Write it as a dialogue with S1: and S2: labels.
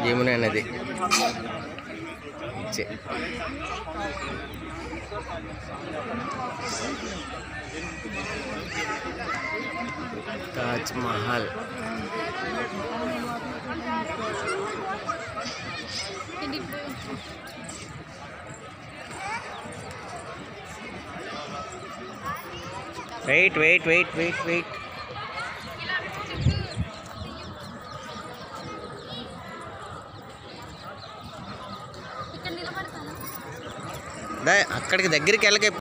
S1: యమునా నది Taj Mahal wait wait wait wait wait అక్కడికి దగ్గరికి వెళ్ళక